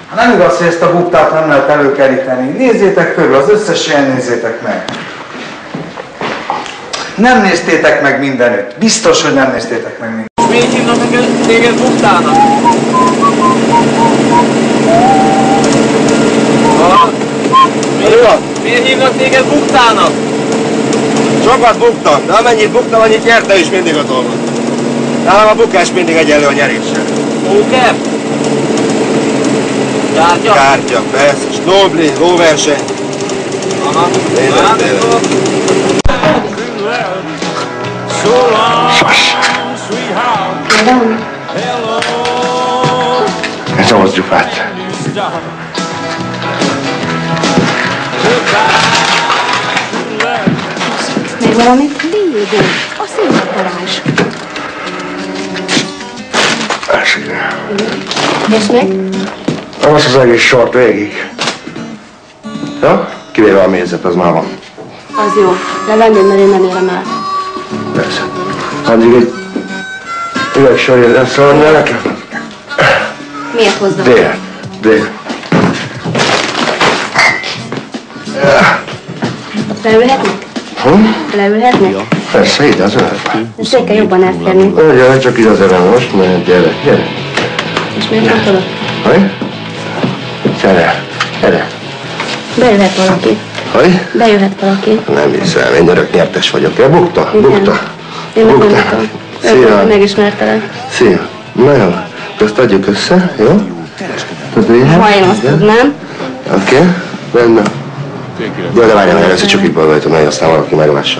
Nem igaz, hogy ezt a buktát nem lehet előkeríteni. Nézzétek körül, az összes ilyen nézzétek meg. Nem néztétek meg mindenütt. Biztos, hogy nem néztétek meg mindenütt. Miért hívnak téged buktának? Miért hívnak téged buktának? Sokat buktam, de amennyit buktam, annyit nyertem is mindig a dolgot. Nálam a bukás mindig egyenlő a nyeréssel. Póker? Kártya? Kártya, persze, snowbli, lóverseny. Aha. Tényleg. Ez ahhoz gyufát. Még valami Diego, a színpadparázs. És még? Az az egész sort végig. Ja? Kivéve a mézet, az már van. Az jó. Levenném, mert én nem érem el. Persze. Addig egy üveg sor jön, szólni nekem? Miért hozzá? Dél. Leülhetnek? Leülhetnek? Ja. Persze, ide az öletben. Ezt kell jobban elférni. Gyere, csak ide az öletben most, mert gyere. És miért nem tudod? Hogy? Gyere. Bejöhet valaki. Hogy? Bejöhet valaki. Nem hiszem, én örök nyertes vagyok. Ja, bukta. Én megmondtam. Szia. Megismertelek. Szia. Na jó, ezt adjuk össze, jó? Ha én azt tudnám. Oké, rendben. Jó, de várjál, mert először csak itt balvajtom, mert aztán valaki meglássa.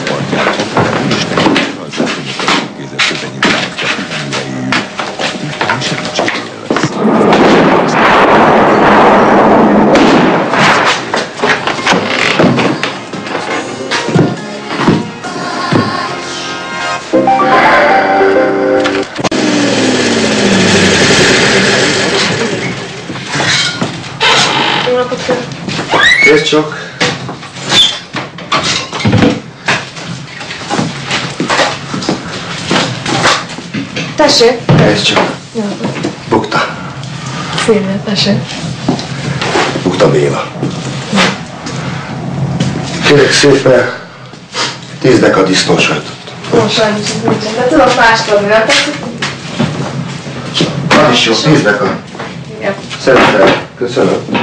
Kész csak. Tessék. Kész csak. Bukta. Szívvel, tessék. Bukta Béla. Kérek szépen 10 deka disznósajtot. Most sajnos nincsen, de tudok mást adni, nem tetszik? Az is jó, 10 deka. Igen. Szeretem. Köszönöm.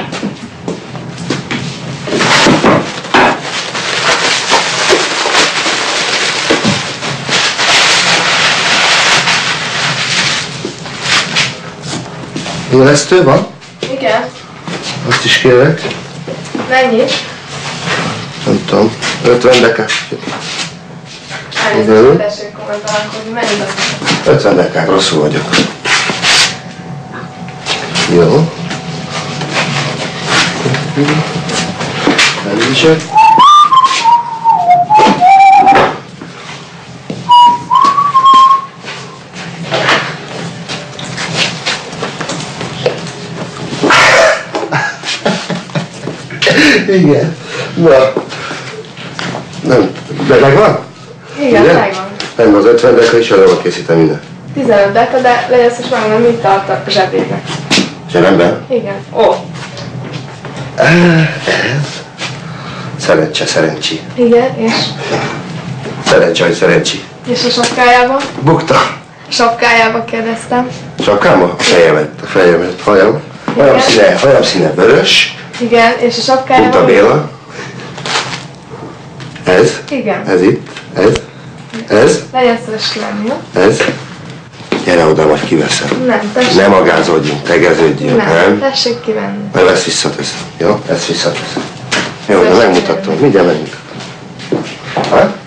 Élesztő van? Igen. Azt is kérek. Mennyi? Nem tudom. 50 deka. Elnézést, tessék kommentálkodni, mennyi az? 50 dekák, rosszul vagyok. Jó. Elviselek. Igen. Na. Nem. De megvan? Igen, megvan. Nem, az 50 deka is arra készítem minden. 15 deka, de legyen szíves megmondom, mit tart a zsebébe. Zsebemben? Igen. Ó. Ez? Szerencsi. Igen, és? Szerencsi. És a sapkájába? Bukta. A sapkájába kérdeztem. Sapkámba? A fejemet, hajam színe vörös. Igen, és a sapkájába? Bukta Béla. Ez? Igen. Ez itt. Ez? Legyen szíves kivenni, jó? Ez? Gyere oda, majd kiveszem. Nem, tessék. Ne magázódjunk, tegeződjünk, nem? Tessék kivenni. Mert ezt visszateszem, jó? Ezt visszateszem. Jó, de megmutatom, mindjárt megmutatom. Ha?